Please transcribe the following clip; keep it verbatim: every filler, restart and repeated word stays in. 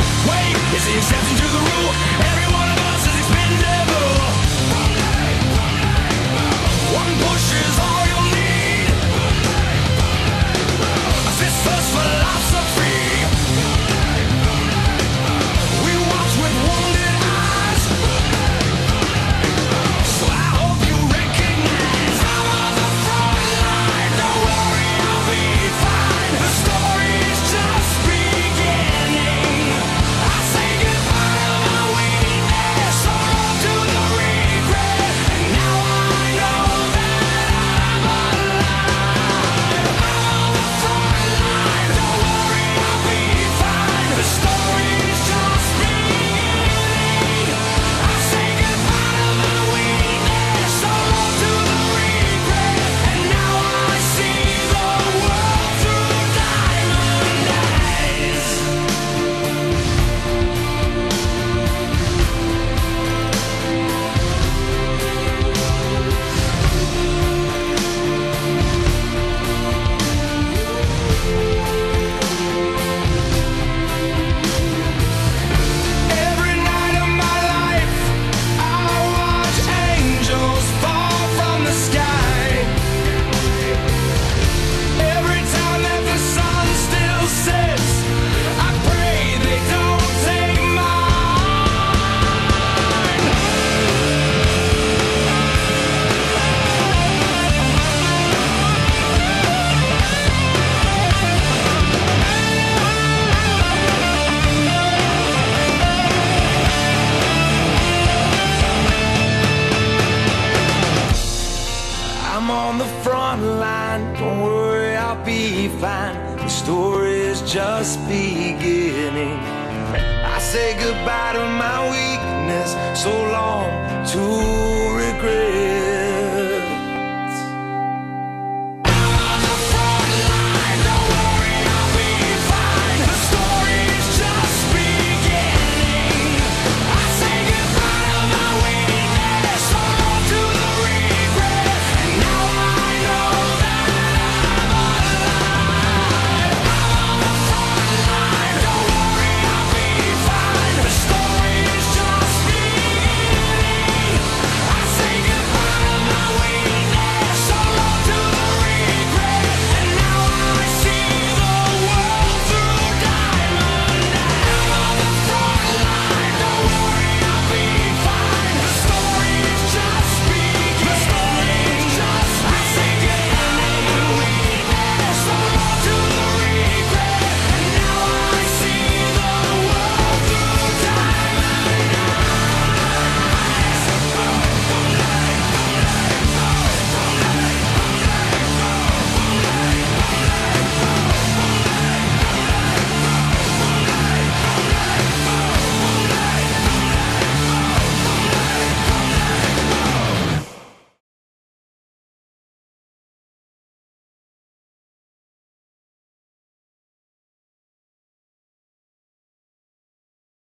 Wait, is the exception to the rule? Every one of us is expendable. One push is all you'll need. A fist first philosophy. We watch with wounded eyes. So I hope you recognize I'm on the front line. Don't worry, I'll be fine. The story's just beginning. I say goodbye to my weakness, so on to the regret. And now I know that I'm alive. I'm on the front line. Don't worry, I'll be fine. The story's just beginning. I say goodbye to my weakness, so on to the regret. And now I see the world through diamond eyes. Every night of my life, I watch angels fall from the sky. Every time that the sun still sets, I pray they don't take mine. I'm on the front line, don't worry, I'll be fine. The story is just beginning. I say goodbye to my weakness.